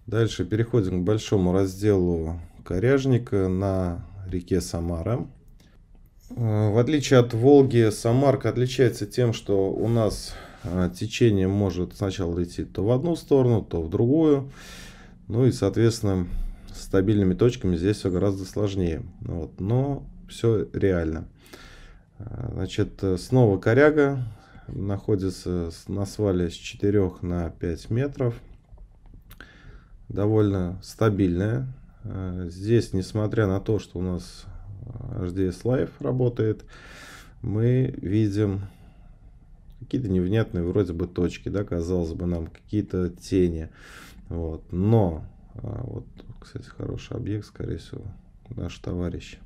Дальше переходим к большому разделу коряжника на реке Самара. В отличие от Волги, Самарка отличается тем, что у нас течение может сначала идти то в одну сторону, то в другую. Ну и, соответственно, с стабильными точками здесь все гораздо сложнее. Вот. Но все реально. Значит, снова коряга находится на свале с 4 на 5 метров. Довольно стабильная. Здесь, несмотря на то, что у нас HDS Live работает, мы видим какие-то невнятные вроде бы точки, да, казалось бы нам, какие-то тени. Вот. Но, вот, кстати, хороший объект, скорее всего, наш товарищ.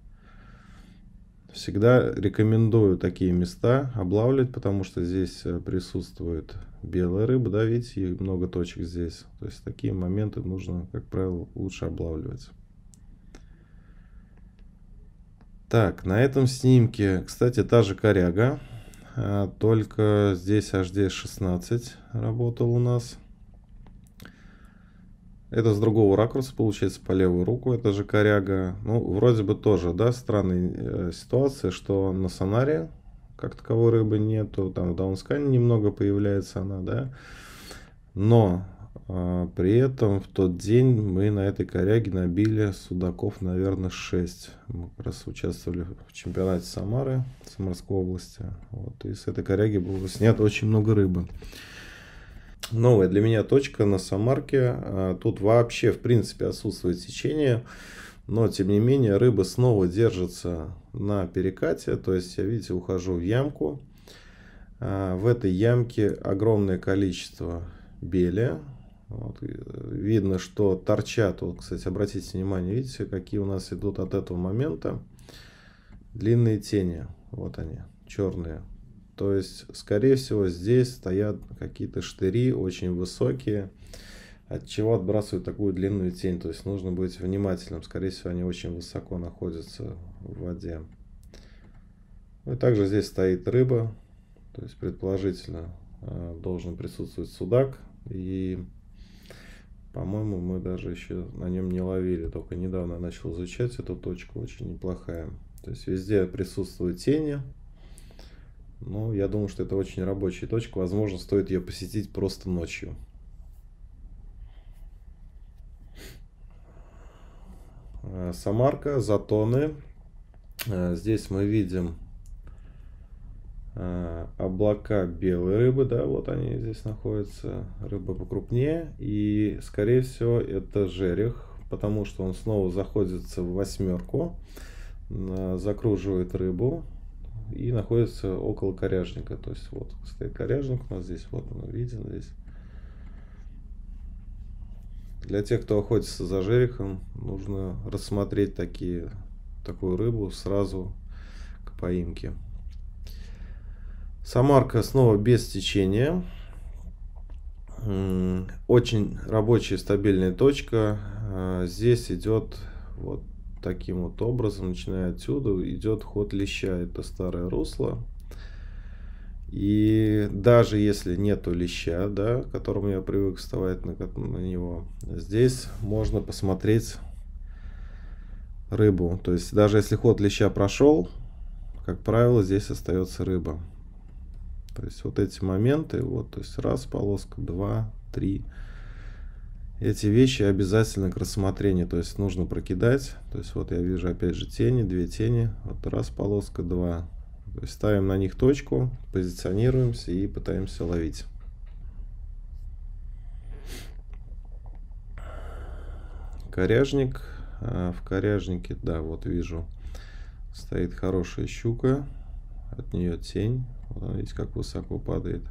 Всегда рекомендую такие места облавливать, потому что здесь присутствует белая рыба, да, видите, и много точек здесь. То есть такие моменты нужно, как правило, лучше облавливать. Так, на этом снимке, кстати, та же коряга, только здесь HDS 16 работал у нас. Это с другого ракурса, получается, по левую руку, это же коряга. Ну, вроде бы тоже, да, странная ситуация, что на сонаре как таковой рыбы нету, там в даунскане немного появляется она, да. Но при этом в тот день мы на этой коряге набили судаков, наверное, 6. Мы как раз участвовали в чемпионате Самары, Самарской области. Вот, и с этой коряги было снято очень много рыбы. Новая для меня точка на Самарке. Тут вообще, в принципе, отсутствует течение. Но, тем не менее, рыба снова держится на перекате. То есть, я, видите, ухожу в ямку. В этой ямке огромное количество беля. Вот. Видно, что торчат. Вот, кстати, обратите внимание, видите, какие у нас идут от этого момента длинные тени. Вот они, черные. То есть, скорее всего, здесь стоят какие-то штыри очень высокие, от чего отбрасывают такую длинную тень. То есть, нужно быть внимательным. Скорее всего, они очень высоко находятся в воде. Ну и также здесь стоит рыба. То есть, предположительно, должен присутствовать судак. И, по-моему, мы даже еще на нем не ловили. Только недавно начал изучать эту точку. Очень неплохая. То есть, везде присутствуют тени. Ну, я думаю, что это очень рабочая точка. Возможно, стоит ее посетить просто ночью. Самарка, затоны. Здесь мы видим облака белой рыбы. Да, вот они здесь находятся. Рыба покрупнее. И, скорее всего, это жерех, потому что он снова заходится в восьмерку, закруживает рыбу и находится около коряжника. То есть вот стоит коряжник у нас здесь, вот он виден здесь. Для тех, кто охотится за жерехом, нужно рассмотреть такую рыбу сразу к поимке. Самарка снова без течения. Очень рабочая стабильная точка. Здесь идет вот таким вот образом, начиная отсюда, идет ход леща. Это старое русло. И даже если нету леща, да, к которому я привык вставать на него, здесь можно посмотреть рыбу. То есть даже если ход леща прошел, как правило, здесь остается рыба. То есть вот эти моменты, вот, то есть раз полоска, два, три. Эти вещи обязательно к рассмотрению, то есть нужно прокидать. То есть вот я вижу опять же тени, две тени, вот раз полоска, два. То есть ставим на них точку, позиционируемся и пытаемся ловить. Коряжник. В коряжнике, да, вот вижу, стоит хорошая щука. От нее тень. Вот, видите, как высоко падает.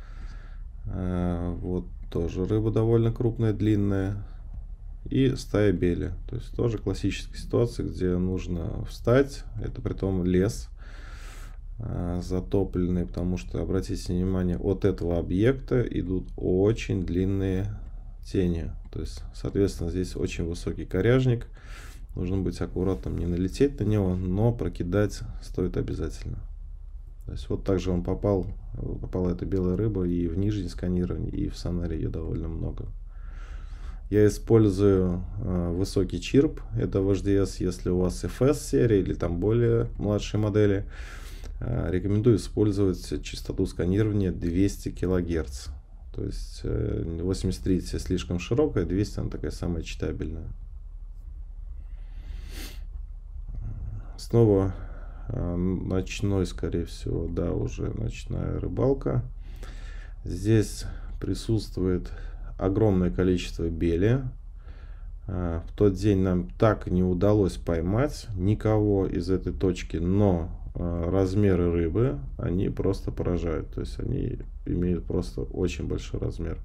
Вот тоже рыба довольно крупная, длинная. И стая бели. То есть тоже классическая ситуация, где нужно встать. Это притом лес затопленный, потому что, обратите внимание, от этого объекта идут очень длинные тени. То есть, соответственно, здесь очень высокий коряжник. Нужно быть аккуратным, не налететь на него, но прокидать стоит обязательно. То есть вот также он попала эта белая рыба и в нижнем сканировании, и в сонаре ее довольно много. Я использую высокий чирп, это VHDS, если у вас FS серия или там более младшие модели. Рекомендую использовать частоту сканирования 200 кГц. То есть 83 слишком широкая, 200 она такая самая читабельная. Снова ночной, скорее всего, да, уже ночная рыбалка. Здесь присутствует огромное количество бели. В тот день нам так и не удалось поймать никого из этой точки, но размеры рыбы, они просто поражают. То есть они имеют просто очень большой размер.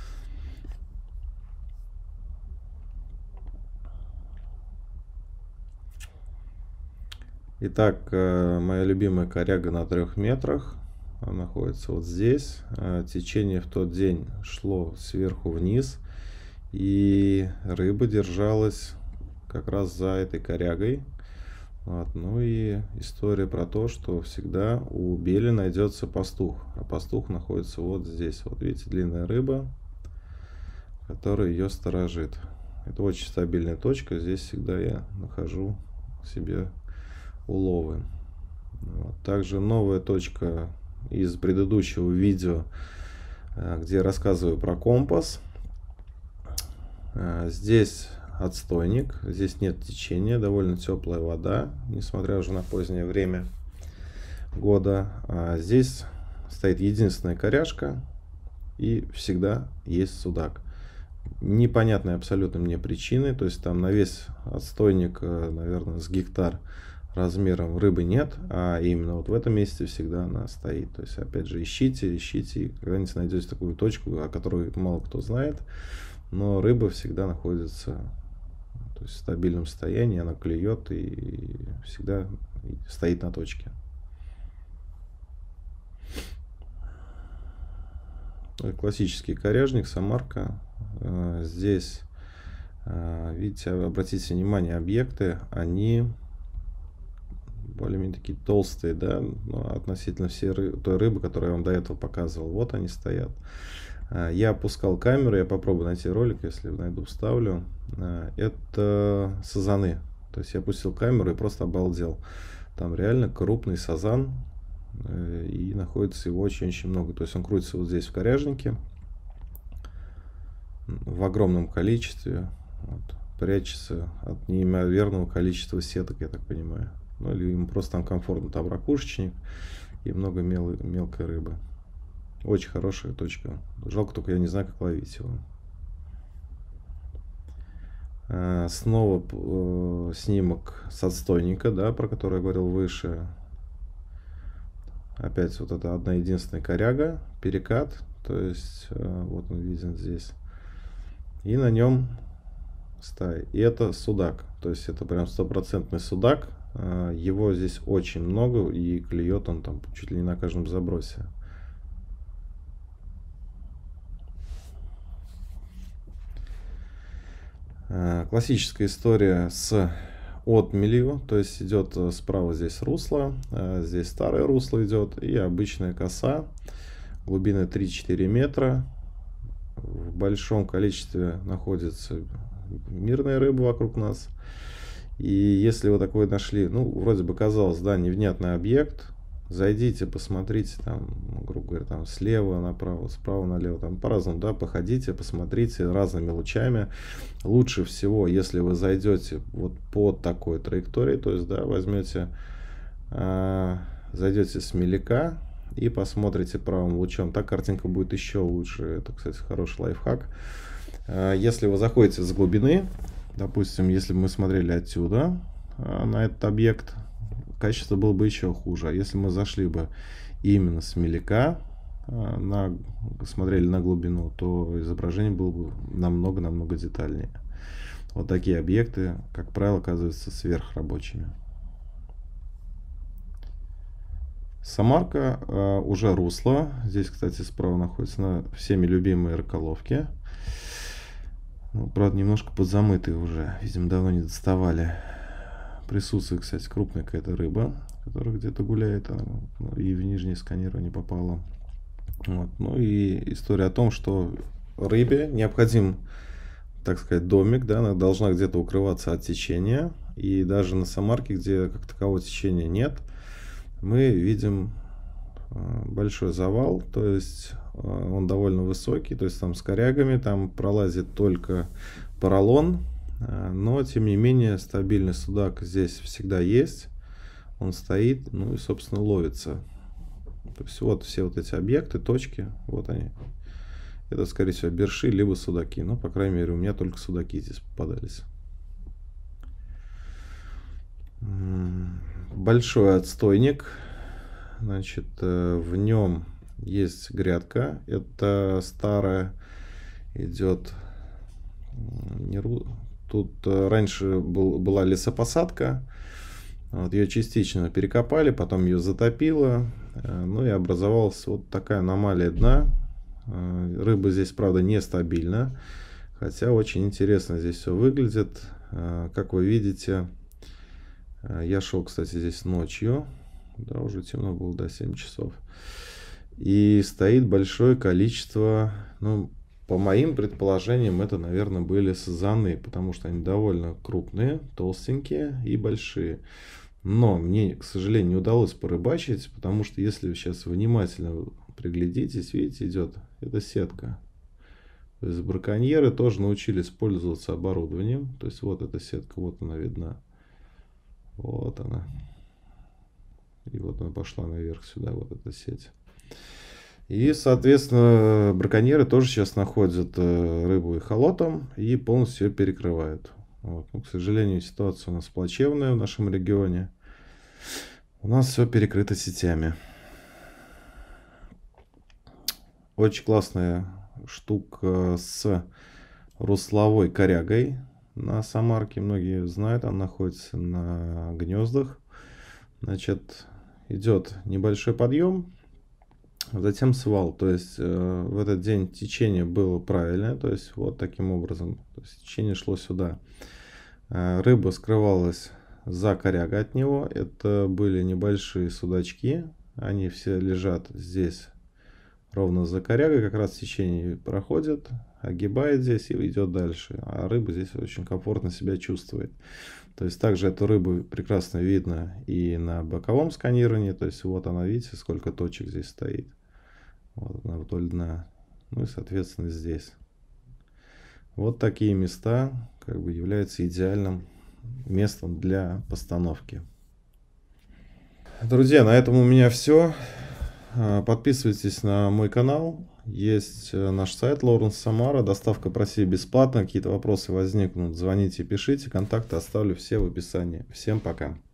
Итак, моя любимая коряга на 3 метрах. Она находится вот здесь. Течение в тот день шло сверху вниз. И рыба держалась как раз за этой корягой. Вот. Ну и история про то, что всегда у бели найдется пастух. А пастух находится вот здесь. Вот видите, длинная рыба, которая ее сторожит. Это очень стабильная точка. Здесь всегда я нахожу себе уловы. Вот. Также новая точка из предыдущего видео, где я рассказываю про компас. Здесь отстойник, здесь нет течения, довольно теплая вода, несмотря уже на позднее время года. Здесь стоит единственная коряжка и всегда есть судак. Непонятной абсолютно мне причины, то есть там на весь отстойник, наверное, с гектар размером рыбы нет, а именно вот в этом месте всегда она стоит. То есть опять же ищите, и когда-нибудь найдете такую точку, о которой мало кто знает, но рыба всегда находится, то есть в стабильном состоянии, она клюет и всегда стоит на точке. Классический коряжник, самарка. Здесь, видите, обратите внимание, объекты, они более-менее такие толстые, да, относительно той рыбы, которую я вам до этого показывал. Вот они стоят. Я опускал камеру, я попробую найти ролик, если найду, вставлю. Это сазаны. То есть я опустил камеру и просто обалдел. Там реально крупный сазан, и находится его очень-очень много. То есть он крутится вот здесь в коряжнике в огромном количестве, вот, прячется от неимоверного количества сеток, я так понимаю. Ну или ему просто там комфортно, там ракушечник и много мелкой рыбы. Очень хорошая точка. Жалко только я не знаю, как ловить его. Снова снимок с отстойника, да, про который я говорил выше. Опять вот это одна единственная коряга, перекат. То есть вот он виден здесь. И на нем стая. И это судак. То есть это прям стопроцентный судак. Его здесь очень много, и клюет он там чуть ли не на каждом забросе. Классическая история с отмелью, то есть идет справа здесь русло, здесь старое русло идет и обычная коса, глубина 3-4 метра. В большом количестве находится мирная рыба вокруг нас. И если вы такой нашли, ну, вроде бы казалось, да, невнятный объект, зайдите, посмотрите, там, грубо говоря, там слева направо, справа налево, там по-разному, да, походите, посмотрите разными лучами. Лучше всего, если вы зайдете вот по такой траектории, то есть, да, возьмете, зайдете с меляка и посмотрите правым лучом, так картинка будет еще лучше. Это, кстати, хороший лайфхак. Если вы заходите с глубины, допустим, если бы мы смотрели отсюда на этот объект, качество было бы еще хуже. А если мы зашли бы именно с меляка, смотрели на глубину, то изображение было бы намного детальнее. Вот такие объекты, как правило, оказываются сверхрабочими. Самарка, уже русло. Здесь, кстати, справа находятся всеми любимые раколовки. Ну, правда, немножко подзамытые уже. Видимо, давно не доставали. Присутствует, кстати, крупная какая-то рыба, которая где-то гуляет, и в нижнее сканирование попала. Вот. Ну и история о том, что рыбе необходим так сказать, домик, да, она должна где-то укрываться от течения. И даже на Самарке, где как такового течения нет, мы видим большой завал, то есть он довольно высокий, то есть там с корягами, там пролазит только поролон, но тем не менее стабильный судак здесь всегда есть, он стоит, ну и собственно ловится. То есть вот все вот эти объекты, точки, вот они. Это скорее всего берши либо судаки, но по крайней мере у меня только судаки здесь попадались. Большой отстойник. Значит, в нем есть грядка. Это старая, идет. Тут раньше была лесопосадка. Вот ее частично перекопали, потом ее затопило. Ну и образовалась вот такая аномалия дна. Рыба здесь, правда, нестабильна. Хотя очень интересно здесь все выглядит. Как вы видите, я шел, кстати, здесь ночью. Да, уже темно было, до 7 часов. И стоит большое количество, ну, по моим предположениям, это, наверное, были сазаны, потому что они довольно крупные, толстенькие и большие. Но мне, к сожалению, не удалось порыбачить, потому что если вы сейчас внимательно приглядитесь, видите, идет эта сетка. То есть браконьеры тоже научились пользоваться оборудованием. То есть вот эта сетка, вот она видна. Вот она. И вот она пошла наверх сюда, вот эта сеть. И, соответственно, браконьеры тоже сейчас находят рыбу эхолотом и полностью ее перекрывают. Вот. Ну, к сожалению, ситуация у нас плачевная в нашем регионе. У нас все перекрыто сетями. Очень классная штука с русловой корягой на Самарке. Многие знают, она находится на гнездах. Значит, идет небольшой подъем, затем свал. То есть в этот день течение было правильное, то есть вот таким образом. То есть течение шло сюда. Рыба скрывалась за корягой от него. Это были небольшие судачки. Они все лежат здесь ровно за корягой. Как раз течение проходит, огибает здесь и идет дальше. А рыба здесь очень комфортно себя чувствует. То есть также эту рыбу прекрасно видно и на боковом сканировании. То есть вот она, видите, сколько точек здесь стоит. Вот она вдоль дна. Ну и соответственно здесь. Вот такие места как бы являются идеальным местом для постановки. Друзья, на этом у меня все. Подписывайтесь на мой канал. Есть наш сайт Lawrence Samara. Доставка по России бесплатно. Какие-то вопросы возникнут, звоните, пишите. Контакты оставлю все в описании. Всем пока.